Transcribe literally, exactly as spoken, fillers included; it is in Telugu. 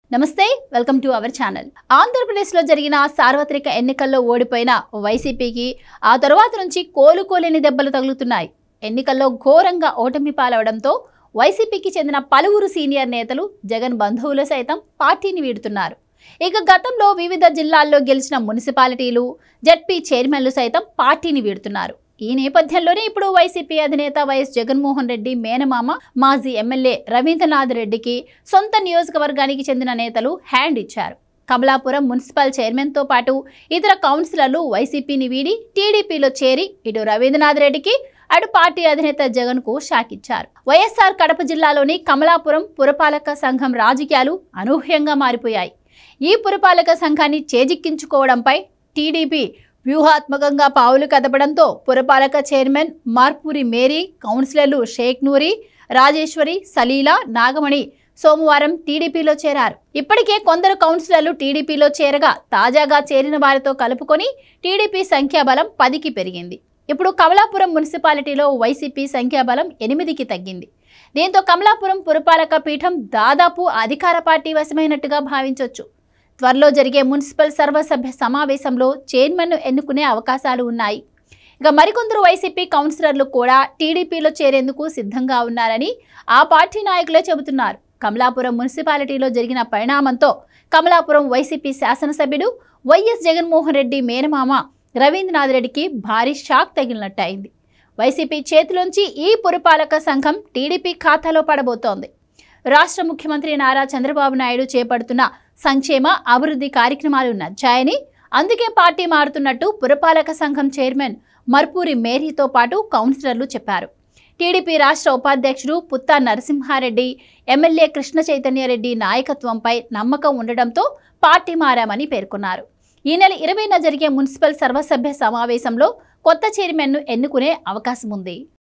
నమస్తే వెల్కమ్ టు అవర్ ఛానల్. ఆంధ్రప్రదేశ్లో జరిగిన సార్వత్రిక ఎన్నికల్లో ఓడిపోయిన వైసీపీకి ఆ తరువాత నుంచి కోలుకోలేని దెబ్బలు తగులుతున్నాయి. ఎన్నికల్లో ఘోరంగా ఓటమి పాలవడంతో వైసీపీకి చెందిన పలువురు సీనియర్ నేతలు, జగన్ బంధువులు సైతం పార్టీని వీడుతున్నారు. ఇక గతంలో వివిధ జిల్లాల్లో గెలిచిన మున్సిపాలిటీలు, జడ్పీ చైర్మన్లు సైతం పార్టీని వీడుతున్నారు. ఈ నేపథ్యంలోనే ఇప్పుడు వైసీపీ అధినేత వైఎస్ జగన్మోహన్ రెడ్డి మేనమామ, మాజీ ఎమ్మెల్యే రవీంద్రనాథ్ రెడ్డికి సొంత నియోజకవర్గానికి చెందిన నేతలు హ్యాండ్ ఇచ్చారు. కమలాపురం మున్సిపల్ చైర్మన్తో పాటు ఇతర కౌన్సిలర్లు వైసీపీని వీడి టీడీపీలో చేరి ఇటు రవీంద్రనాథ్ రెడ్డికి, అటు పార్టీ అధినేత జగన్ కు షాక్ ఇచ్చారు. వైఎస్ఆర్ కడప జిల్లాలోని కమలాపురం పురపాలక సంఘం రాజకీయాలు అనూహ్యంగా మారిపోయాయి. ఈ పురపాలక సంఘాన్ని చేజిక్కించుకోవడంపై టీడీపీ వ్యూహాత్మకంగా పావులు కదపడంతో పురపాలక చైర్మన్ మార్పూరి మేరీ, కౌన్సిలర్లు షేక్ నూరి, రాజేశ్వరి, సలీలా, నాగమణి సోమవారం టీడీపీలో చేరారు. ఇప్పటికే కొందరు కౌన్సిలర్లు టీడీపీలో చేరగా తాజాగా చేరిన వారితో కలుపుకొని టీడీపీ సంఖ్యాబలం పదికి పెరిగింది. ఇప్పుడు కమలాపురం మున్సిపాలిటీలో వైసీపీ సంఖ్యాబలం ఎనిమిదికి తగ్గింది. దీంతో కమలాపురం పురపాలక పీఠం దాదాపు అధికార పార్టీ వశమైనట్టుగా భావించవచ్చు. త్వరలో జరిగే మున్సిపల్ సర్వసభ్య సమావేశంలో చైర్మన్ను ఎన్నుకునే అవకాశాలు ఉన్నాయి. ఇక మరికొందరు వైసీపీ కౌన్సిలర్లు కూడా టీడీపీలో చేరేందుకు సిద్ధంగా ఉన్నారని ఆ పార్టీ నాయకులే చెబుతున్నారు. కమలాపురం మున్సిపాలిటీలో జరిగిన పరిణామంతో కమలాపురం వైసీపీ శాసనసభ్యుడు వైఎస్ జగన్మోహన్ రెడ్డి మేనమామ రవీంద్రనాథ్ రెడ్డికి భారీ షాక్ తగిలినట్టయింది. వైసీపీ చేతిలోంచి ఈ పురపాలక సంఘం టీడీపీ ఖాతాలో పడబోతోంది. రాష్ట్ర ముఖ్యమంత్రి నారా చంద్రబాబు నాయుడు చేపడుతున్న సంక్షేమ అభివృద్ధి కార్యక్రమాలు నచ్చాయని, అందుకే పార్టీ మారుతున్నట్టు పురపాలక సంఘం చైర్మన్ మర్పూరి మేరీతో పాటు కౌన్సిలర్లు చెప్పారు. టీడీపీ రాష్ట్ర ఉపాధ్యక్షుడు పుత్తా నరసింహారెడ్డి, ఎమ్మెల్యే కృష్ణ చైతన్యరెడ్డి నాయకత్వంపై నమ్మకం ఉండడంతో పార్టీ మారామని పేర్కొన్నారు. ఈ నెల ఇరవైన జరిగే మున్సిపల్ సర్వసభ్య సమావేశంలో కొత్త చైర్మన్ను ఎన్నుకునే అవకాశం ఉంది.